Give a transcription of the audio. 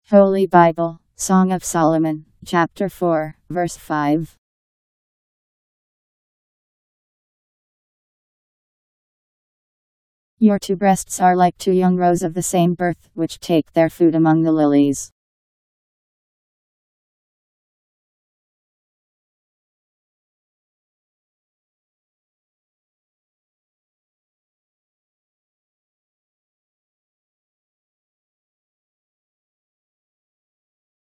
Holy Bible, Song of Solomon, chapter 4, verse 5. Your two breasts are like two young roes of the same birth, which take their food among the lilies.